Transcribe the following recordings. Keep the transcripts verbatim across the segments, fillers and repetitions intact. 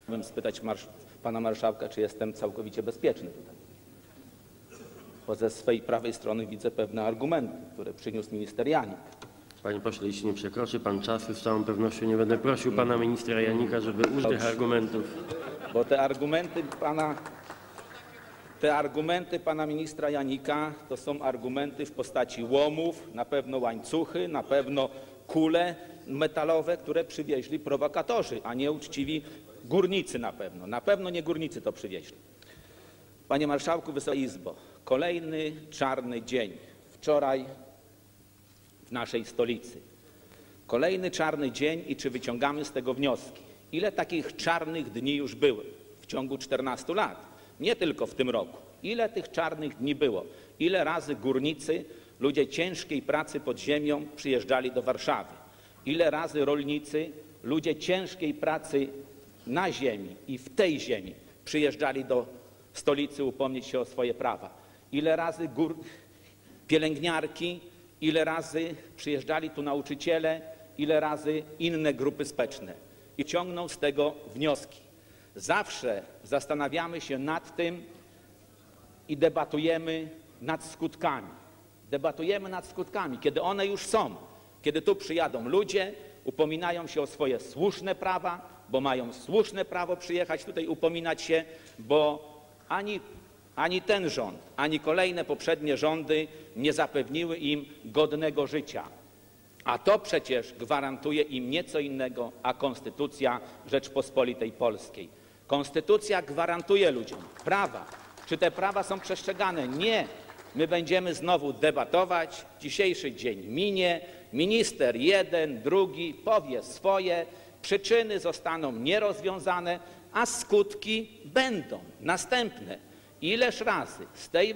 Chciałbym spytać marsz pana marszałka, czy jestem całkowicie bezpieczny tutaj. Bo ze swej prawej strony widzę pewne argumenty, które przyniósł minister Janik. Panie pośle, jeśli nie przekroczy pan czasu, z całą pewnością nie będę prosił pana ministra Janika, żeby użył tych argumentów. Bo te argumenty pana, te argumenty pana ministra Janika to są argumenty w postaci łomów, na pewno łańcuchy, na pewno kule metalowe, które przywieźli prowokatorzy, a nie uczciwi górnicy na pewno. Na pewno nie górnicy to przywieźli. Panie marszałku, Wysoka Izbo, kolejny czarny dzień. Wczoraj w naszej stolicy. Kolejny czarny dzień i czy wyciągamy z tego wnioski? Ile takich czarnych dni już było w ciągu czternastu lat? Nie tylko w tym roku. Ile tych czarnych dni było? Ile razy górnicy, ludzie ciężkiej pracy pod ziemią przyjeżdżali do Warszawy? Ile razy rolnicy, ludzie ciężkiej pracy na ziemi i w tej ziemi przyjeżdżali do stolicy upomnieć się o swoje prawa? Ile razy gór... pielęgniarki, ile razy przyjeżdżali tu nauczyciele, ile razy inne grupy społeczne i ciągną z tego wnioski. Zawsze zastanawiamy się nad tym i debatujemy nad skutkami. Debatujemy nad skutkami, kiedy one już są, kiedy tu przyjadą ludzie, upominają się o swoje słuszne prawa, bo mają słuszne prawo przyjechać tutaj upominać się, bo ani Ani ten rząd, ani kolejne poprzednie rządy nie zapewniły im godnego życia. A to przecież gwarantuje im nieco innego, a Konstytucja Rzeczpospolitej Polskiej. Konstytucja gwarantuje ludziom prawa. Czy te prawa są przestrzegane? Nie. My będziemy znowu debatować. Dzisiejszy dzień minie. Minister jeden, drugi powie swoje. Przyczyny zostaną nierozwiązane, a skutki będą następne. Ileż razy z tej,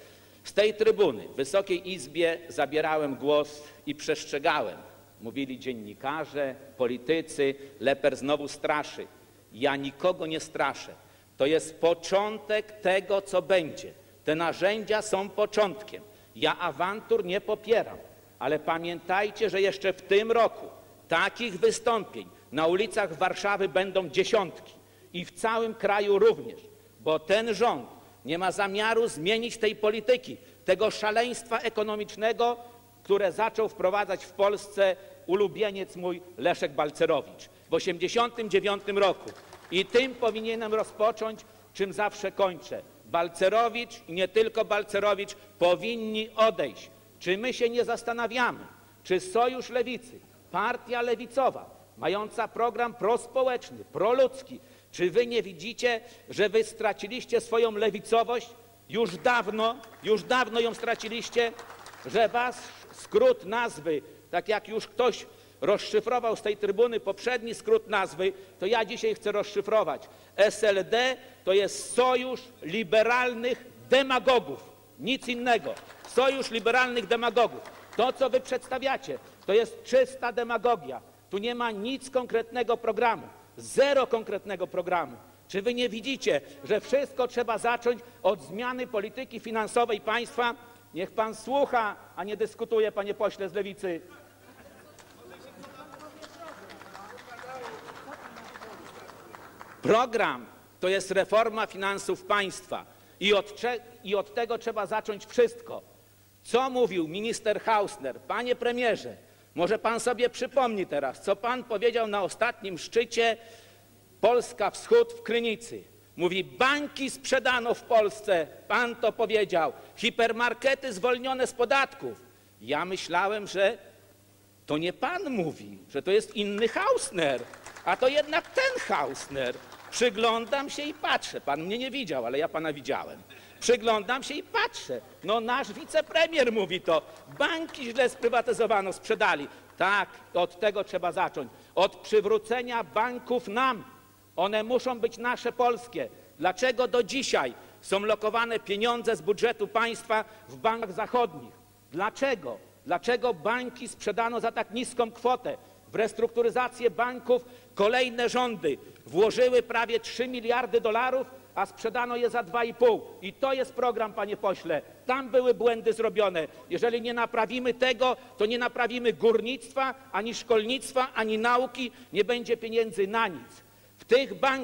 z tej trybuny w Wysokiej Izbie zabierałem głos i przestrzegałem. Mówili dziennikarze, politycy, Leper znowu straszy. Ja nikogo nie straszę. To jest początek tego, co będzie. Te narzędzia są początkiem. Ja awantur nie popieram, ale pamiętajcie, że jeszcze w tym roku takich wystąpień na ulicach Warszawy będą dziesiątki i w całym kraju również, bo ten rząd nie ma zamiaru zmienić tej polityki, tego szaleństwa ekonomicznego, które zaczął wprowadzać w Polsce ulubieniec mój Leszek Balcerowicz w tysiąc dziewięćset osiemdziesiątym dziewiątym roku. I tym powinienem rozpocząć, czym zawsze kończę. Balcerowicz i nie tylko Balcerowicz powinni odejść. Czy my się nie zastanawiamy, czy Sojusz Lewicy, partia lewicowa, mająca program prospołeczny, proludzki, czy wy nie widzicie, że wy straciliście swoją lewicowość? Już dawno, już dawno ją straciliście, że wasz skrót nazwy, tak jak już ktoś rozszyfrował z tej trybuny poprzedni skrót nazwy, to ja dzisiaj chcę rozszyfrować. S L D to jest Sojusz Liberalnych Demagogów. Nic innego. Sojusz Liberalnych Demagogów. To, co wy przedstawiacie, to jest czysta demagogia. Tu nie ma nic konkretnego programu. Zero konkretnego programu. Czy wy nie widzicie, że wszystko trzeba zacząć od zmiany polityki finansowej państwa? Niech pan słucha, a nie dyskutuje, panie pośle z Lewicy. Program to jest reforma finansów państwa i od, i od tego trzeba zacząć wszystko. Co mówił minister Hausner? Panie premierze, może pan sobie przypomni teraz, co pan powiedział na ostatnim szczycie Polska Wschód w Krynicy. Mówi, banki sprzedano w Polsce, pan to powiedział, hipermarkety zwolnione z podatków. Ja myślałem, że to nie pan mówi, że to jest inny Hausner, a to jednak ten Hausner. Przyglądam się i patrzę, pan mnie nie widział, ale ja pana widziałem. Przyglądam się i patrzę, no nasz wicepremier mówi to, banki źle sprywatyzowano, sprzedali. Tak, od tego trzeba zacząć, od przywrócenia banków nam. One muszą być nasze, polskie. Dlaczego do dzisiaj są lokowane pieniądze z budżetu państwa w bankach zachodnich? Dlaczego? Dlaczego banki sprzedano za tak niską kwotę? W restrukturyzację banków kolejne rządy włożyły prawie trzy miliardy dolarów, a sprzedano je za dwa i pół. I to jest program, panie pośle. Tam były błędy zrobione. Jeżeli nie naprawimy tego, to nie naprawimy górnictwa, ani szkolnictwa, ani nauki. Nie będzie pieniędzy na nic. W tych bankach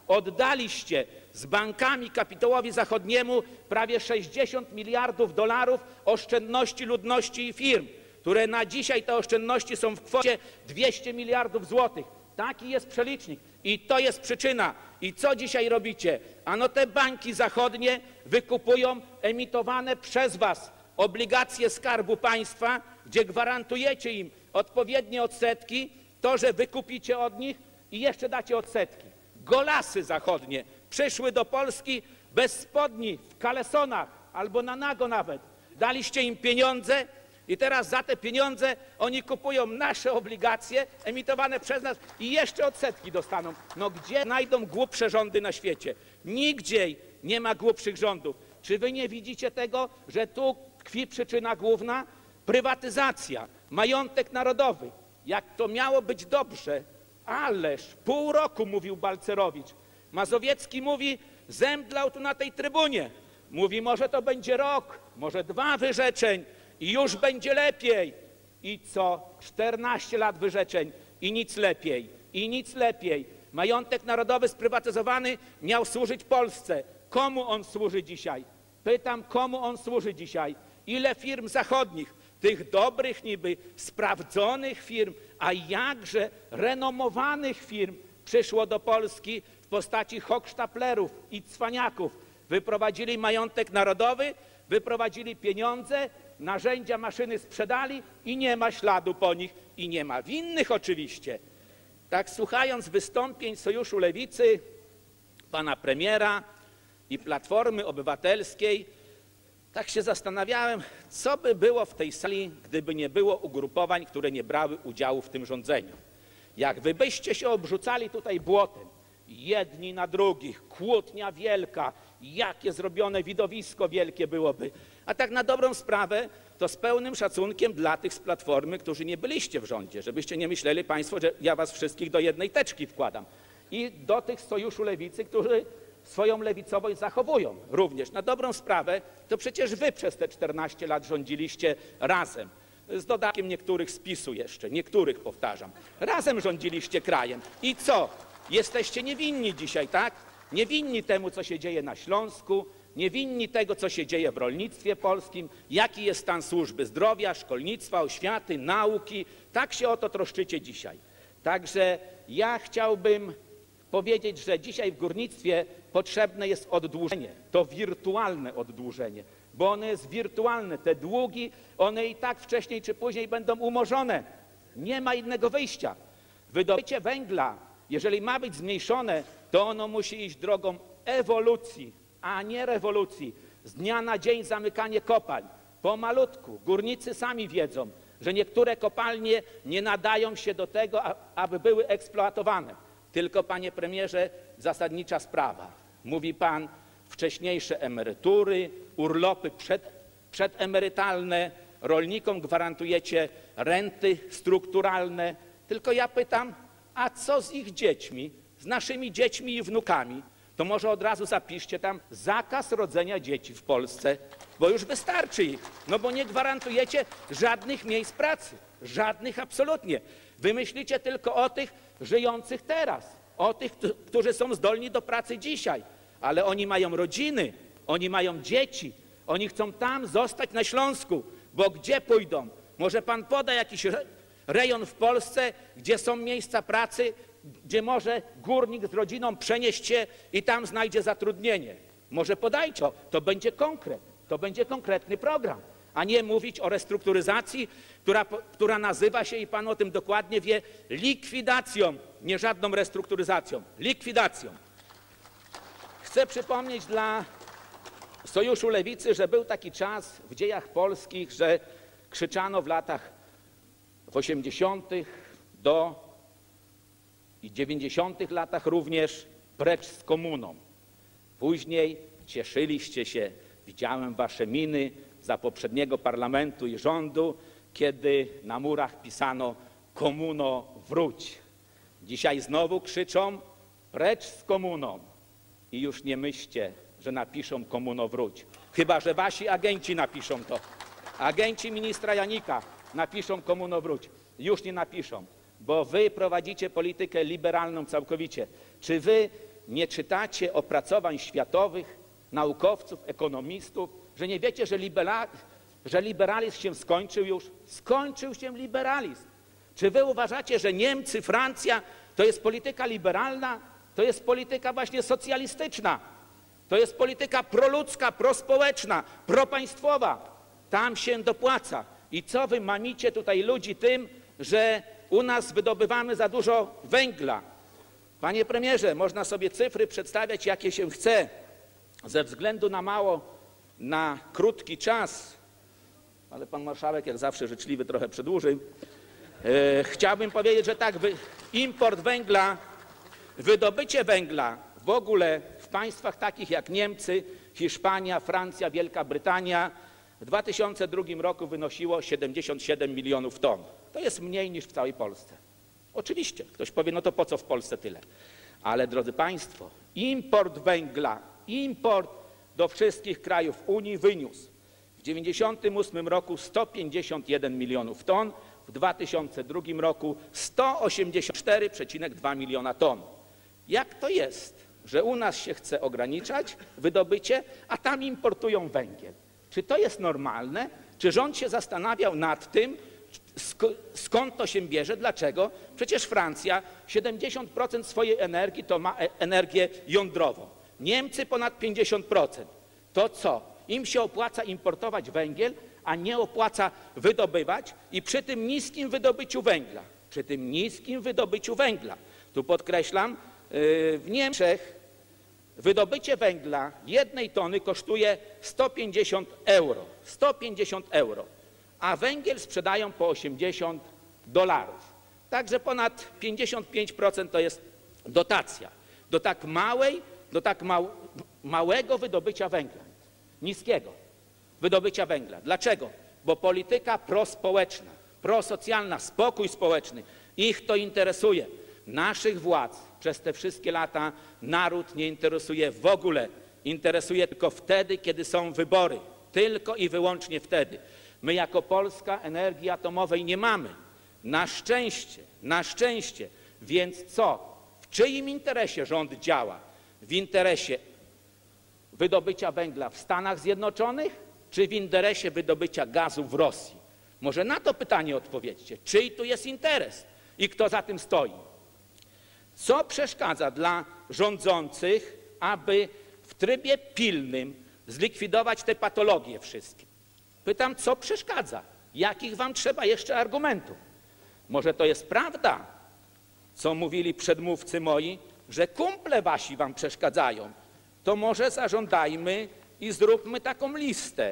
Oddaliście z bankami kapitałowi zachodniemu prawie sześćdziesiąt miliardów dolarów oszczędności ludności i firm, które na dzisiaj te oszczędności są w kwocie dwieście miliardów złotych. Taki jest przelicznik i to jest przyczyna. I co dzisiaj robicie? Ano te banki zachodnie wykupują emitowane przez was obligacje Skarbu Państwa, gdzie gwarantujecie im odpowiednie odsetki, to, że wykupicie od nich i jeszcze dacie odsetki. Golasy zachodnie przyszły do Polski bez spodni, w kalesonach albo na nago nawet. Daliście im pieniądze i teraz za te pieniądze oni kupują nasze obligacje emitowane przez nas i jeszcze odsetki dostaną. No gdzie znajdą głupsze rządy na świecie? Nigdzie nie ma głupszych rządów. Czy wy nie widzicie tego, że tu tkwi przyczyna główna? Prywatyzacja, majątek narodowy. Jak to miało być dobrze, ależ pół roku, mówił Balcerowicz. Mazowiecki mówi, zemdlał tu na tej trybunie. Mówi, może to będzie rok, może dwa wyrzeczeń i już będzie lepiej. I co? czternaście lat wyrzeczeń i nic lepiej, i nic lepiej. Majątek narodowy sprywatyzowany miał służyć Polsce. Komu on służy dzisiaj? Pytam, komu on służy dzisiaj? Ile firm zachodnich, tych dobrych niby, sprawdzonych firm, a jakże renomowanych firm przyszło do Polski w postaci hochsztaplerów i cwaniaków. Wyprowadzili majątek narodowy, wyprowadzili pieniądze, narzędzia, maszyny sprzedali i nie ma śladu po nich i nie ma winnych oczywiście. Tak słuchając wystąpień Sojuszu Lewicy, pana premiera i Platformy Obywatelskiej, tak się zastanawiałem, co by było w tej sali, gdyby nie było ugrupowań, które nie brały udziału w tym rządzeniu. Jak wy byście się obrzucali tutaj błotem, jedni na drugich, kłótnia wielka, jakie zrobione widowisko wielkie byłoby. A tak na dobrą sprawę, to z pełnym szacunkiem dla tych z Platformy, którzy nie byliście w rządzie, żebyście nie myśleli państwo, że ja was wszystkich do jednej teczki wkładam. I do tych z Sojuszu Lewicy, którzy swoją lewicowość zachowują również. Na dobrą sprawę, to przecież wy przez te czternaście lat rządziliście razem. Z dodatkiem niektórych z PiSu jeszcze, niektórych powtarzam. Razem rządziliście krajem. I co? Jesteście niewinni dzisiaj, tak? Niewinni temu, co się dzieje na Śląsku, niewinni tego, co się dzieje w rolnictwie polskim, jaki jest stan służby zdrowia, szkolnictwa, oświaty, nauki. Tak się o to troszczycie dzisiaj. Także ja chciałbym powiedzieć, że dzisiaj w górnictwie potrzebne jest oddłużenie, to wirtualne oddłużenie, bo ono jest wirtualne. Te długi, one i tak wcześniej czy później będą umorzone. Nie ma innego wyjścia. Wydobycie węgla, jeżeli ma być zmniejszone, to ono musi iść drogą ewolucji, a nie rewolucji. Z dnia na dzień zamykanie kopalń. Pomalutku. Górnicy sami wiedzą, że niektóre kopalnie nie nadają się do tego, aby były eksploatowane. Tylko, panie premierze, zasadnicza sprawa. Mówi pan wcześniejsze emerytury, urlopy przed, przedemerytalne, rolnikom gwarantujecie renty strukturalne. Tylko ja pytam, a co z ich dziećmi, z naszymi dziećmi i wnukami? To może od razu zapiszcie tam zakaz rodzenia dzieci w Polsce, bo już wystarczy ich, no bo nie gwarantujecie żadnych miejsc pracy, żadnych absolutnie. Wy myślicie tylko o tych żyjących teraz, o tych, którzy są zdolni do pracy dzisiaj, ale oni mają rodziny, oni mają dzieci, oni chcą tam zostać na Śląsku, bo gdzie pójdą? Może pan poda jakiś rejon w Polsce, gdzie są miejsca pracy, gdzie może górnik z rodziną przenieść się i tam znajdzie zatrudnienie. Może podajcie, to, to będzie konkret, to będzie konkretny program, a nie mówić o restrukturyzacji, która, która nazywa się, i pan o tym dokładnie wie, likwidacją, nie żadną restrukturyzacją, likwidacją. Chcę przypomnieć dla Sojuszu Lewicy, że był taki czas w dziejach polskich, że krzyczano w latach w osiemdziesiątych do i dziewięćdziesiątych latach również precz z komuną. Później cieszyliście się, widziałem wasze miny za poprzedniego parlamentu i rządu, kiedy na murach pisano komuno wróć. Dzisiaj znowu krzyczą precz z komuną i już nie myślcie, że napiszą komuno wróć. Chyba że wasi agenci napiszą to. Agenci ministra Janika napiszą komuno wróć. Już nie napiszą, bo wy prowadzicie politykę liberalną całkowicie. Czy wy nie czytacie opracowań światowych, naukowców, ekonomistów, że nie wiecie, że, libera, że liberalizm się skończył już? Skończył się liberalizm. Czy wy uważacie, że Niemcy, Francja to jest polityka liberalna? To jest polityka właśnie socjalistyczna. To jest polityka proludzka, prospołeczna, propaństwowa. Tam się dopłaca. I co wy mamicie tutaj ludzi tym, że u nas wydobywamy za dużo węgla? Panie premierze, można sobie cyfry przedstawiać, jakie się chce. Ze względu na mało, na krótki czas, ale pan marszałek jak zawsze życzliwy trochę przedłużył, e, chciałbym powiedzieć, że tak, wy, import węgla, wydobycie węgla w ogóle w państwach takich jak Niemcy, Hiszpania, Francja, Wielka Brytania w dwa tysiące drugim roku wynosiło siedemdziesiąt siedem milionów ton. To jest mniej niż w całej Polsce. Oczywiście, ktoś powie, no to po co w Polsce tyle? Ale drodzy państwo, import węgla, import do wszystkich krajów Unii wyniósł w dziewięćdziesiątym ósmym roku sto pięćdziesiąt jeden milionów ton, w dwa tysiące drugim roku sto osiemdziesiąt cztery przecinek dwa miliona ton. Jak to jest, że u nas się chce ograniczać wydobycie, a tam importują węgiel? Czy to jest normalne? Czy rząd się zastanawiał nad tym, skąd to się bierze? Dlaczego? Przecież Francja siedemdziesiąt procent swojej energii to ma energię jądrową. Niemcy ponad pięćdziesiąt procent. To co? Im się opłaca importować węgiel, a nie opłaca wydobywać i przy tym niskim wydobyciu węgla. Przy tym niskim wydobyciu węgla. Tu podkreślam, w Niemczech wydobycie węgla jednej tony kosztuje sto pięćdziesiąt euro. sto pięćdziesiąt euro. A węgiel sprzedają po osiemdziesiąt dolarów. Także ponad pięćdziesiąt pięć procent to jest dotacja do tak małej, do tak mał, małego wydobycia węgla, niskiego wydobycia węgla. Dlaczego? Bo polityka prospołeczna, prosocjalna, spokój społeczny, ich to interesuje. Naszych władz przez te wszystkie lata naród nie interesuje w ogóle. Interesuje tylko wtedy, kiedy są wybory. Tylko i wyłącznie wtedy. My jako Polska energii atomowej nie mamy. Na szczęście, na szczęście. Więc co? W czyim interesie rząd działa? W interesie wydobycia węgla w Stanach Zjednoczonych, czy w interesie wydobycia gazu w Rosji? Może na to pytanie odpowiedzcie. Czyj tu jest interes i kto za tym stoi? Co przeszkadza dla rządzących, aby w trybie pilnym zlikwidować te patologie wszystkie? Pytam, co przeszkadza? Jakich wam trzeba jeszcze argumentów? Może to jest prawda, co mówili przedmówcy moi, że kumple wasi wam przeszkadzają? To może zażądajmy i zróbmy taką listę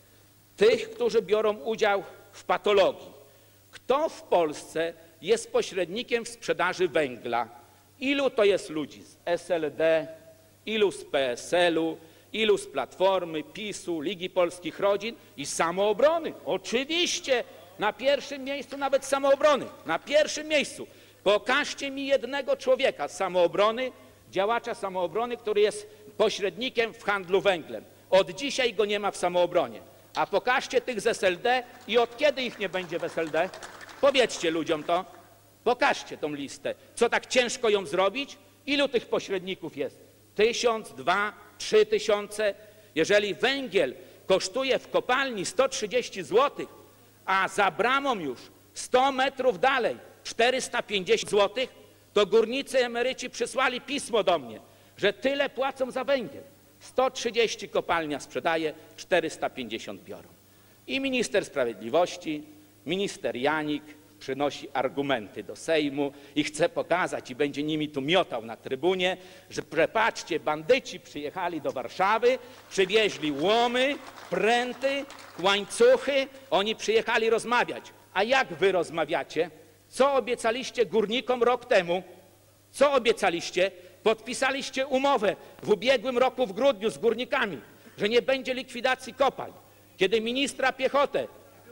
tych, którzy biorą udział w patologii. Kto w Polsce jest pośrednikiem w sprzedaży węgla? Ilu to jest ludzi z S L D, ilu z P S L u, ilu z Platformy, PiSu, Ligi Polskich Rodzin i Samoobrony? Oczywiście, na pierwszym miejscu nawet Samoobrony, na pierwszym miejscu. Pokażcie mi jednego człowieka z Samoobrony, działacza Samoobrony, który jest pośrednikiem w handlu węglem. Od dzisiaj go nie ma w Samoobronie. A pokażcie tych z S L D i od kiedy ich nie będzie w S L D? Powiedzcie ludziom to. Pokażcie tą listę. Co tak ciężko ją zrobić? Ilu tych pośredników jest? Tysiąc, dwa, trzy tysiące? Jeżeli węgiel kosztuje w kopalni sto trzydzieści złotych, a za bramą już sto metrów dalej czterysta pięćdziesiąt złotych, to górnicy emeryci przysłali pismo do mnie, że tyle płacą za węgiel. sto trzydzieści kopalnia sprzedaje, czterysta pięćdziesiąt biorą. I minister sprawiedliwości, minister Janik przynosi argumenty do Sejmu i chce pokazać i będzie nimi tu miotał na trybunie, że patrzcie, bandyci przyjechali do Warszawy, przywieźli łomy, pręty, łańcuchy, oni przyjechali rozmawiać. A jak wy rozmawiacie? Co obiecaliście górnikom rok temu? Co obiecaliście? Podpisaliście umowę w ubiegłym roku w grudniu z górnikami, że nie będzie likwidacji kopalń. Kiedy ministra piechotę,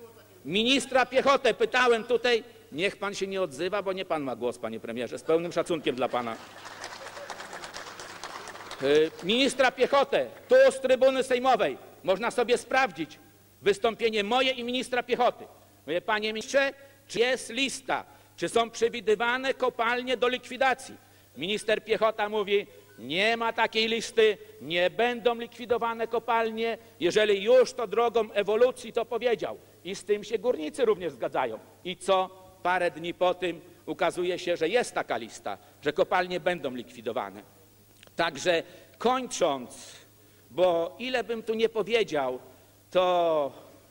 ministra piechotę pytałem tutaj, niech pan się nie odzywa, bo nie pan ma głos, panie premierze, z pełnym szacunkiem dla pana. Ministra piechotę, tu z trybuny sejmowej, można sobie sprawdzić wystąpienie moje i ministra piechoty. Mówię, panie ministrze, czy jest lista, czy są przewidywane kopalnie do likwidacji? Minister piechota mówi, Nie ma takiej listy, nie będą likwidowane kopalnie. Jeżeli już, to drogą ewolucji to powiedział. I z tym się górnicy również zgadzają. I co? Parę dni po tym ukazuje się, że jest taka lista, że kopalnie będą likwidowane. Także kończąc, bo ile bym tu nie powiedział, to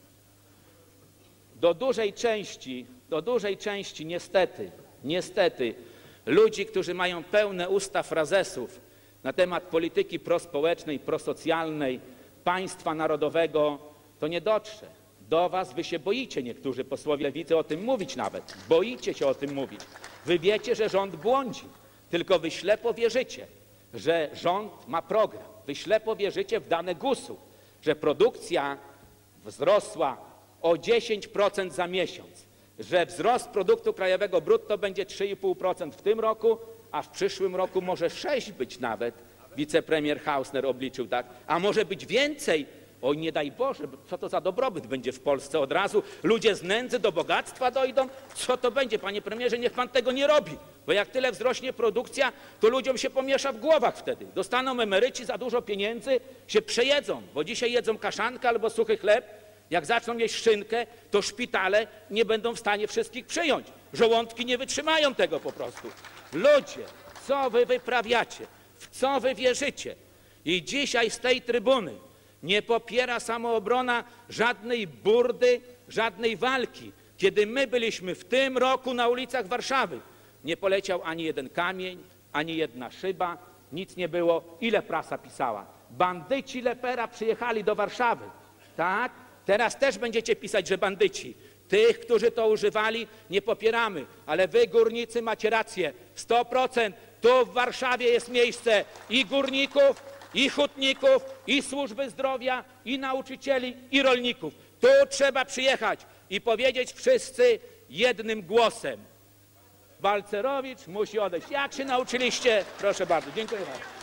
do dużej części, do dużej części niestety, niestety ludzi, którzy mają pełne usta frazesów na temat polityki prospołecznej, prosocjalnej, państwa narodowego, to nie dotrze. Do was wy się boicie, niektórzy posłowie Lewicy, o tym mówić nawet. Boicie się o tym mówić. Wy wiecie, że rząd błądzi, tylko wy ślepo wierzycie, że rząd ma program. Wy ślepo wierzycie w dane gusu, że produkcja wzrosła o dziesięć procent za miesiąc, że wzrost produktu krajowego brutto będzie trzy i pół procent w tym roku, a w przyszłym roku może sześć być nawet. Wicepremier Hausner obliczył tak, a może być więcej. Oj, nie daj Boże, co to za dobrobyt będzie w Polsce od razu? Ludzie z nędzy do bogactwa dojdą? Co to będzie? Panie premierze, niech pan tego nie robi, bo jak tyle wzrośnie produkcja, to ludziom się pomiesza w głowach wtedy. Dostaną emeryci za dużo pieniędzy, się przejedzą, bo dzisiaj jedzą kaszankę albo suchy chleb. Jak zaczną jeść szynkę, to szpitale nie będą w stanie wszystkich przyjąć. Żołądki nie wytrzymają tego po prostu. Ludzie, co wy wyprawiacie? W co wy wierzycie? I dzisiaj z tej trybuny nie popiera Samoobrona żadnej burdy, żadnej walki. Kiedy my byliśmy w tym roku na ulicach Warszawy, nie poleciał ani jeden kamień, ani jedna szyba, nic nie było. Ile prasa pisała? Bandyci Lepera przyjechali do Warszawy. Tak? Teraz też będziecie pisać, że bandyci. Tych, którzy to używali, nie popieramy. Ale wy, górnicy, macie rację. sto procent tu w Warszawie jest miejsce i górników, i hutników, i służby zdrowia, i nauczycieli, i rolników. Tu trzeba przyjechać i powiedzieć wszyscy jednym głosem. Balcerowicz musi odejść. Jak się nauczyliście? Proszę bardzo. Dziękuję bardzo.